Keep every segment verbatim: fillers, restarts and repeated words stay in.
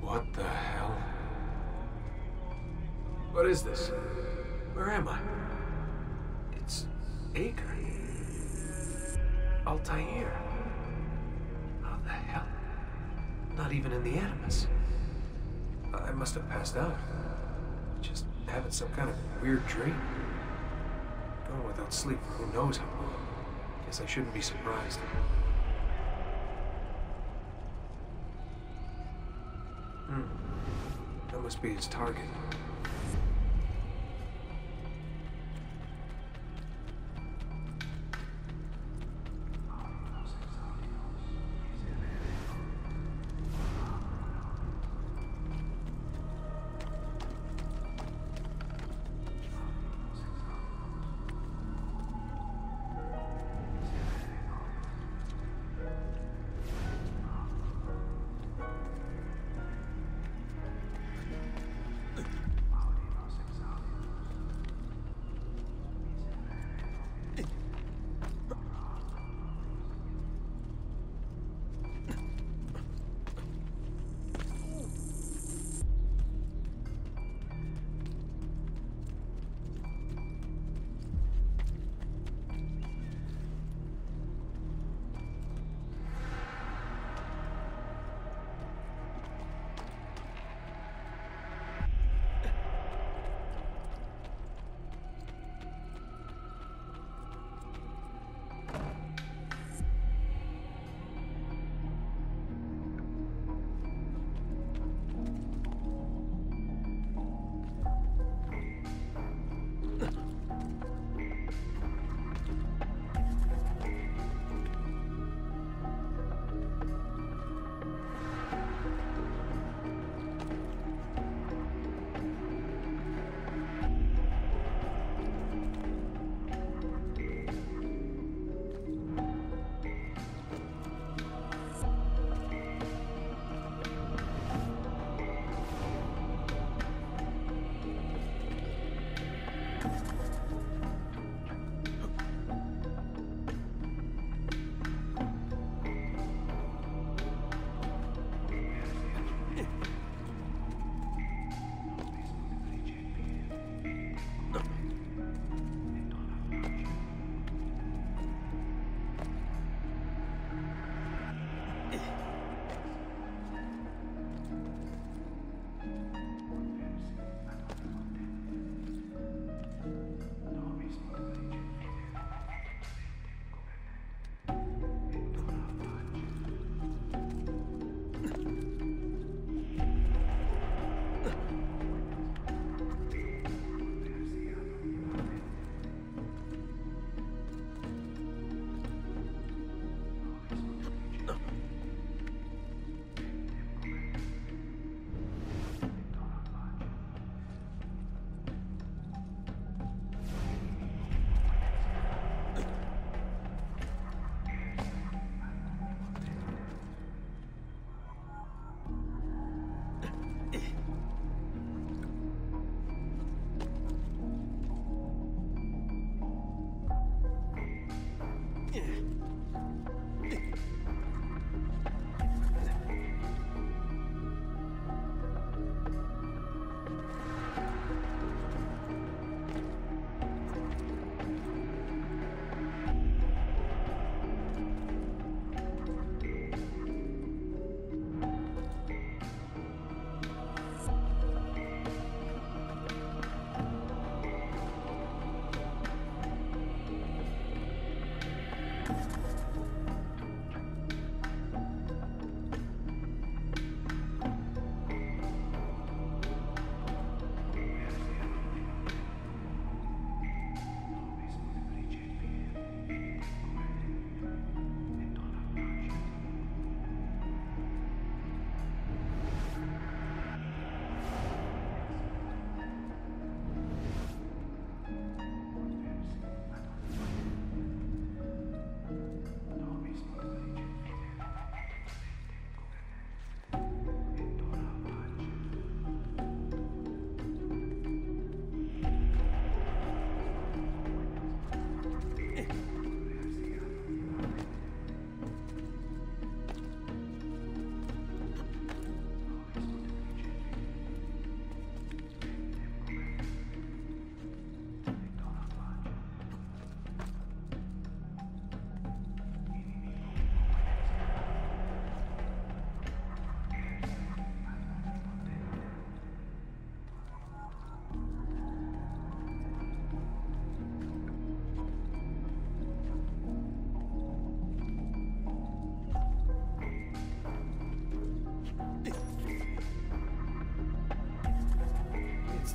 What the hell? What is this? Where am I? It's Acre. Altair. How the hell? Not even in the Animus. I must have passed out. Just having some kind of weird dream. Going without sleep for who knows how long. Guess I shouldn't be surprised. Hmm. That must be his target.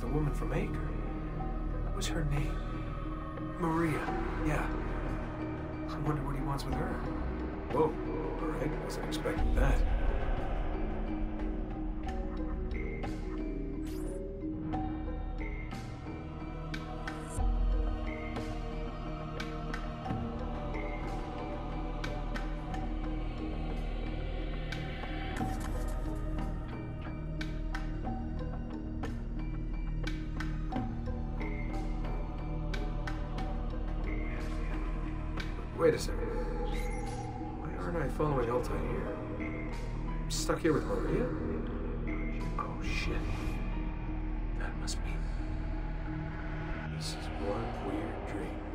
the woman from Acre. What was her name? Maria, yeah. I wonder what he wants with her. Whoa, alright, wasn't expecting that. Wait a second. Why aren't I following Alta here? I'm stuck here with Maria? Oh shit. That must be... This is one weird dream.